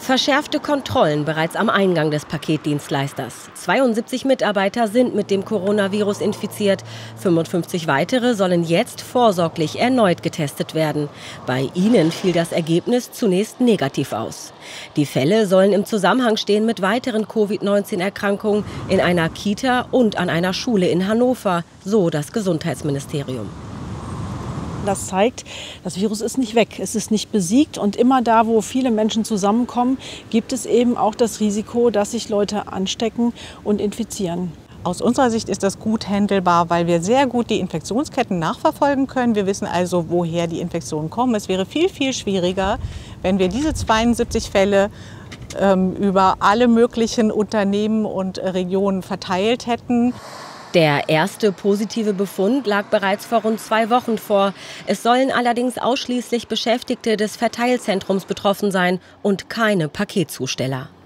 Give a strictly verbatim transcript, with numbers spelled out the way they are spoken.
Verschärfte Kontrollen bereits am Eingang des Paketdienstleisters. zweiundsiebzig Mitarbeiter sind mit dem Coronavirus infiziert. fünfundfünfzig weitere sollen jetzt vorsorglich erneut getestet werden. Bei ihnen fiel das Ergebnis zunächst negativ aus. Die Fälle sollen im Zusammenhang stehen mit weiteren Covid neunzehn Erkrankungen in einer Kita und an einer Schule in Hannover, so das Gesundheitsministerium. Das zeigt, das Virus ist nicht weg, es ist nicht besiegt und immer da, wo viele Menschen zusammenkommen, gibt es eben auch das Risiko, dass sich Leute anstecken und infizieren. Aus unserer Sicht ist das gut handelbar, weil wir sehr gut die Infektionsketten nachverfolgen können. Wir wissen also, woher die Infektionen kommen. Es wäre viel, viel schwieriger, wenn wir diese zweiundsiebzig Fälle ähm, über alle möglichen Unternehmen und Regionen verteilt hätten. Der erste positive Befund lag bereits vor rund zwei Wochen vor. Es sollen allerdings ausschließlich Beschäftigte des Verteilzentrums betroffen sein und keine Paketzusteller.